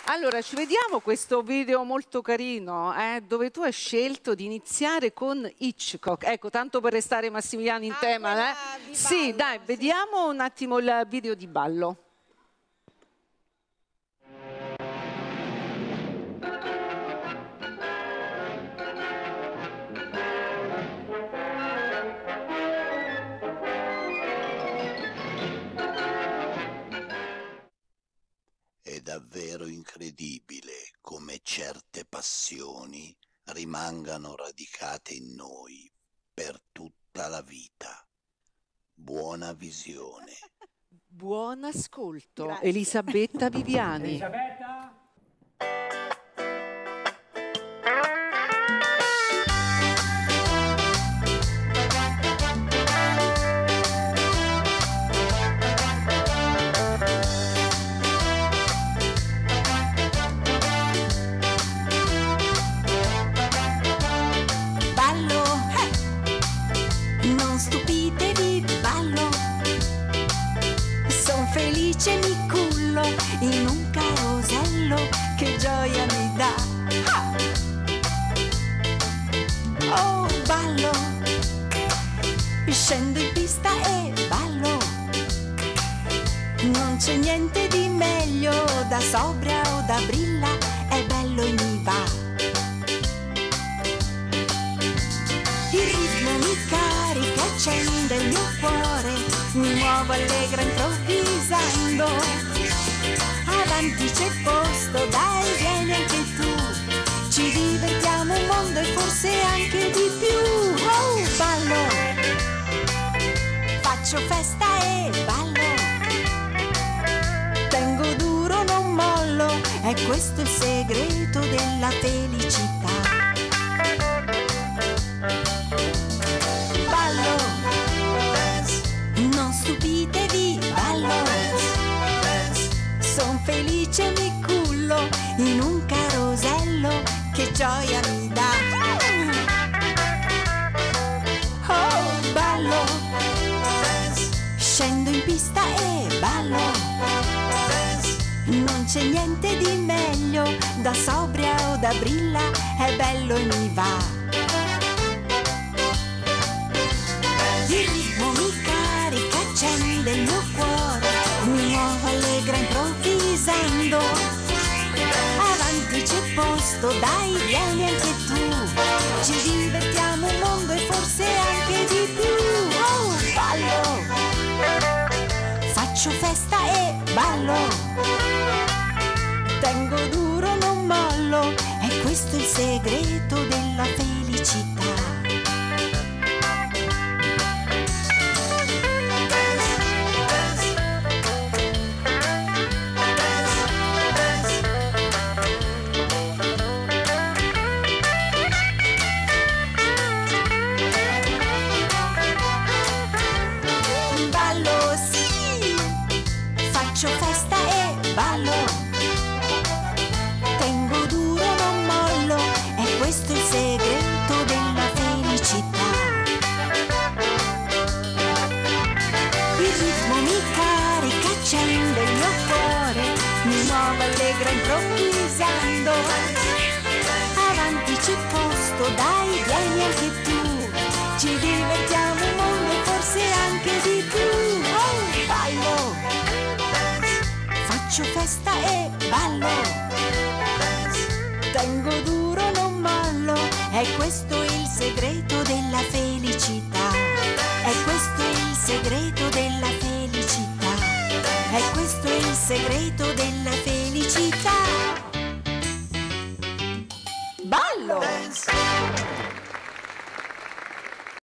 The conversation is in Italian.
Allora, ci vediamo questo video molto carino, dove tu hai scelto di iniziare con Hitchcock. Ecco, tanto per restare Massimiliano in tema, Sì, dai, vediamo un attimo il video di ballo. È davvero incredibile come certe passioni rimangano radicate in noi per tutta la vita. Buona visione. Buon ascolto. Grazie. Elisabetta Viviani. Elisabetta? Felice mi cullo in un carosello, che gioia mi dà. Oh, ballo, scendo in pista e ballo. Non c'è niente di meglio, da sobria o da brilla, è bello e mi va. Il ritmo mi carica, accende il mio cuore, mi muovo allegra improvvisando. Avanti c'è posto, dai vieni anche tu, ci divertiamo un mondo e forse anche di più. Oh, ballo, faccio festa e ballo, tengo duro non mollo, è questo il segreto della felicità. Felice mi cullo in un carosello, che gioia mi dà. Oh, ballo, scendo in pista e ballo. Non c'è niente di meglio, da sobria o da brilla, è bello e mi va. Il ritmo mi carica, accende il mio cuore, mi muovo allegra improvvisando. Avanti c'è posto, dai vieni anche tu, ci divertiamo un mondo e forse anche di più. Oh, ballo, faccio festa e ballo, tengo duro non mollo, è questo il segreto della felicità. Faccio festa e ballo, tengo duro non mollo, è questo il segreto della felicità. Il ritmo mi carica, accende il mio cuore, mi muovo allegra improvvisando. Avanti c'è posto, dai vieni anche tu, ci divertiamo un mondo e forse anche di più. Oh, ballo, faccio festa e ballo, tengo duro non mollo, è questo il segreto della felicità. È questo il segreto della felicità. È questo il segreto della felicità.